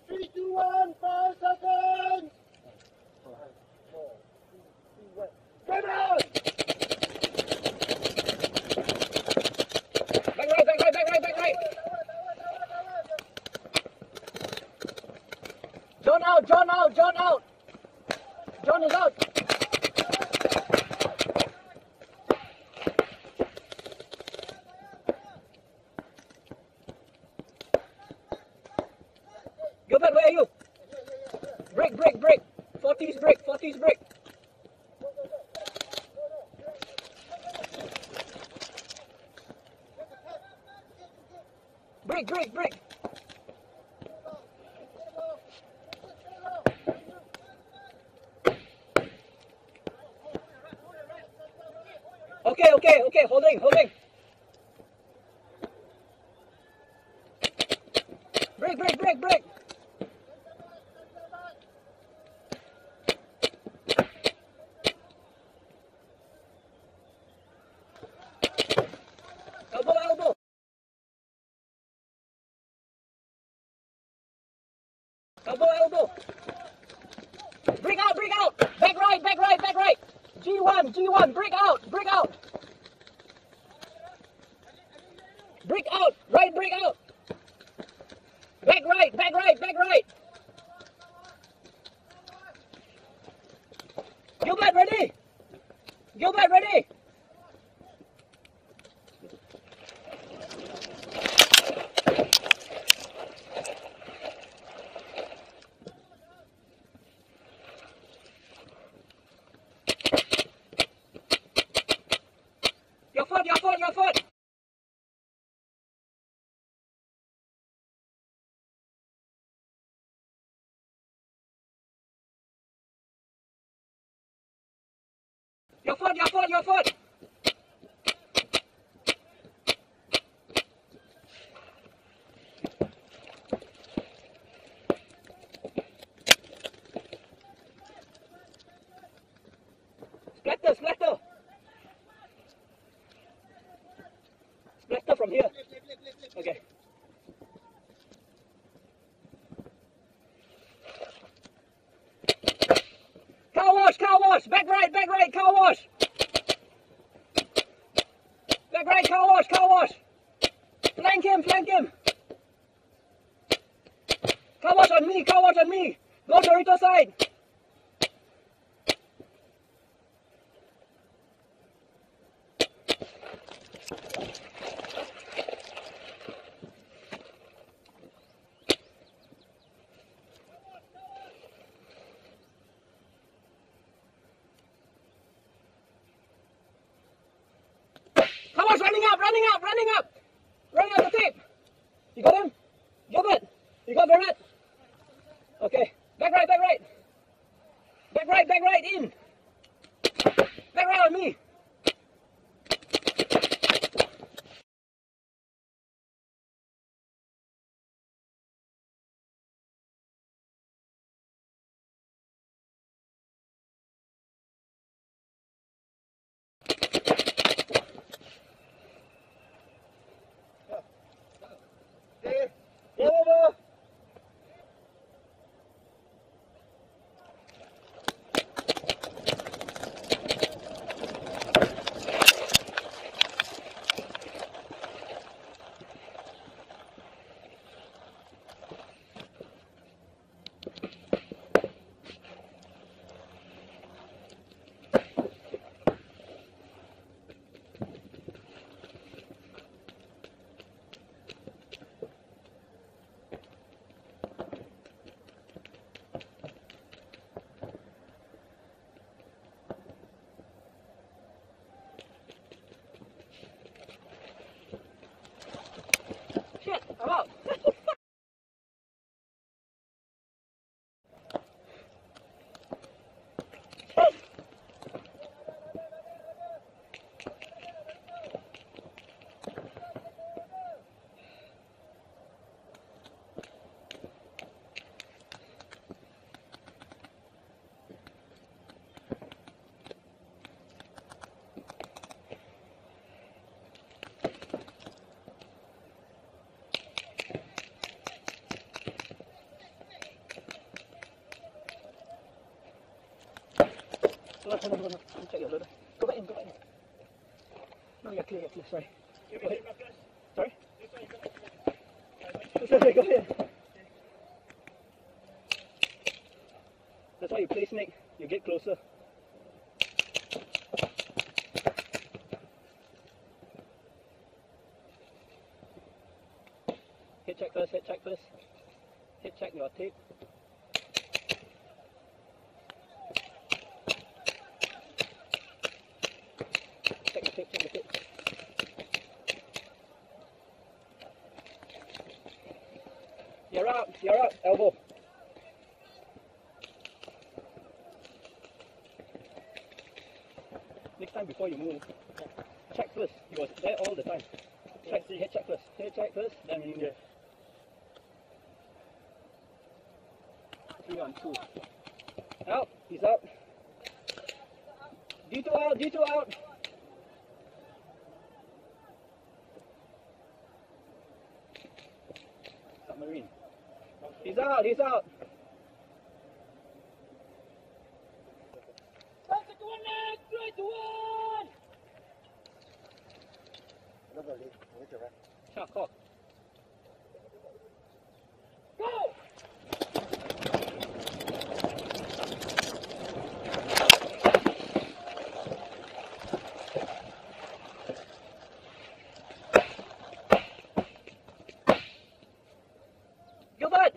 3, 2, 1, 5 seconds. Come on! Back right, back right, back right, back right. John out, John out, John out. John is out. Gilbert, where are you? Break, break, break. 40s break, 40s break. Break, break, break. Okay, okay, okay, holding, holding. Break, break, break, break. Elbow, elbow. Elbow, elbow. Break out, break out. Back right, back right, back right. G1, G1, break out, break out. Break out, right, break out. Back right, back right, back right. Gilbert, ready? Gilbert, ready? Your foot, your foot, your foot. Your foot, your foot, your foot. Splatter, splatter. Splatter from here. Okay. Car wash, back right, car wash. Back right, car wash, car wash. Flank him, flank him. Car wash on me, car wash on me. Go Dorito side. Car wash running up, running up, running up. Running up the tape. You got him? Gilbert, you got Barrett? Okay. Back right, back right. Back right, back right, in. Back right on me. Game over. No. Check your loader. Go back in. No, you're clear, sorry. Go ahead. Sorry? Sorry, go ahead. That's why you play snake. You get closer. Hit check first. Hit check your tape. Check the tape. You're out, elbow. Next time before you move, check first. He was there all the time. Hit check first, then you move. 3 on 2. Out, he's out. D2 out. Submarine. He's out. 3 to 1 next, 3 to 1. Shot call. Go! Gilbert!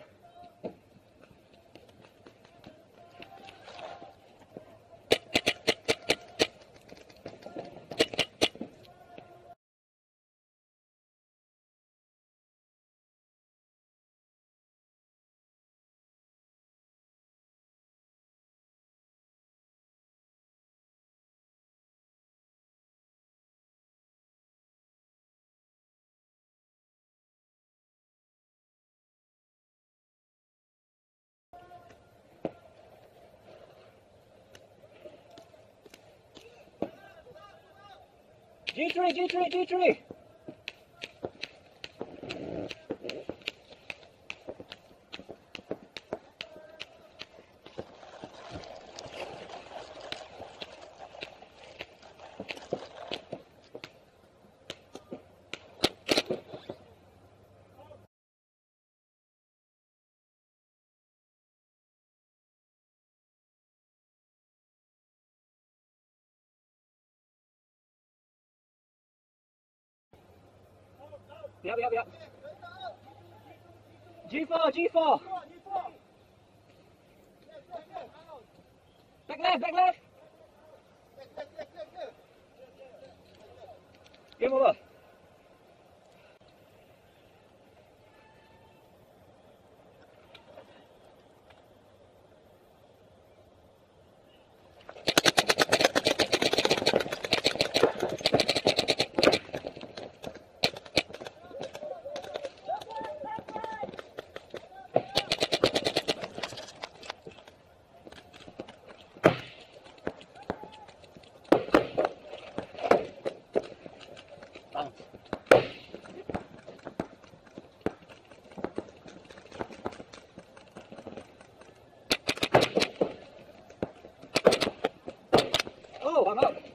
G3. Yep. G4. Back left. Game over. Oh, I'm out.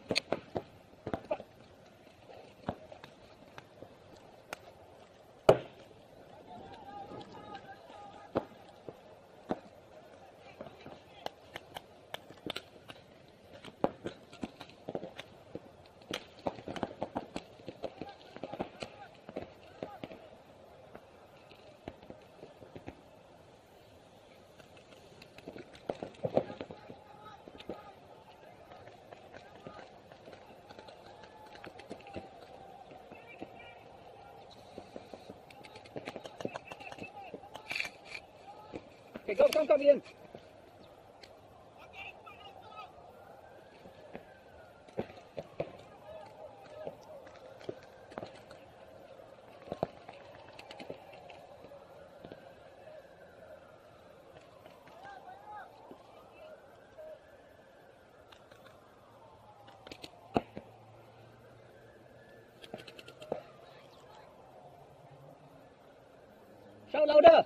Okay, go, come in. Shout louder.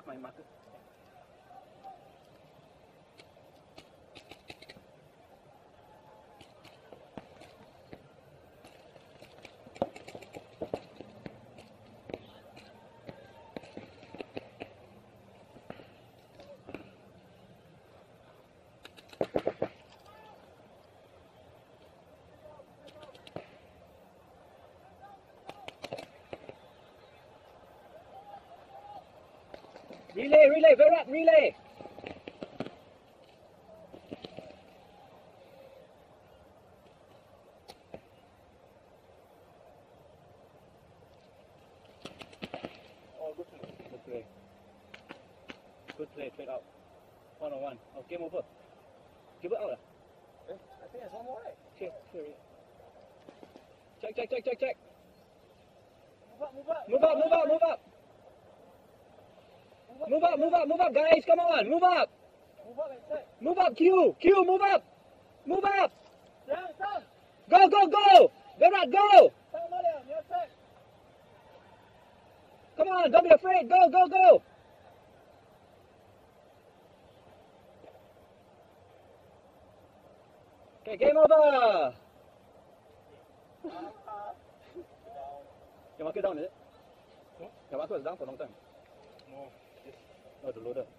my marker. Relay, Virat, relay. Oh, good play. Good play. Good play, straight out. 1-on-1. Oh, game over. Give it out. I think there's one more, right? Check. Check. Move up. Move up. Move up, guys. Come on, move up. Move up and check. Move up, Q, move up. Move up. Down. Go. Virat, go. Down, Malia. Near check. Come on, don't be afraid. Go. Okay, game over. Your marker down, is it? Your marker was down for a long time. No. Oh, the loader.